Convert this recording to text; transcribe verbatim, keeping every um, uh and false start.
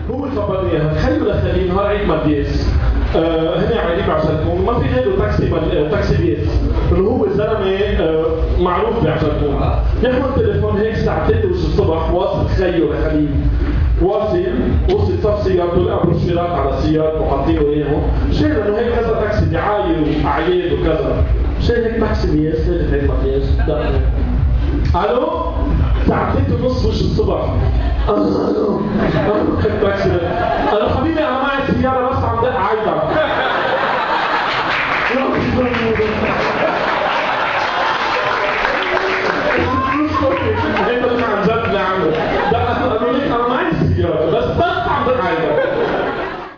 هو خبرني اياها، تخيلوا لخليل نهار عيد مدياس آه هنا عيدين بعجلكم ما في غيره تاكسي مد... تاكسي بيت اللي هو الزلمه آه معروف بعجلكم يحمل تليفون هيك الساعه ثلاثة ونص الصبح واصل خيو لخليل واصل وصل صف سيارته لقى بروشيرات على سيارته وحاطينه اياهم شايل انه هيك كذا تاكسي دعايه واعياد وكذا شايل هيك تاكسي بياس هيك هيك مدياس الو الساعه ثلاثة ونص وش الصبح الو الو تاكسي الو حبيبي انا معي سياره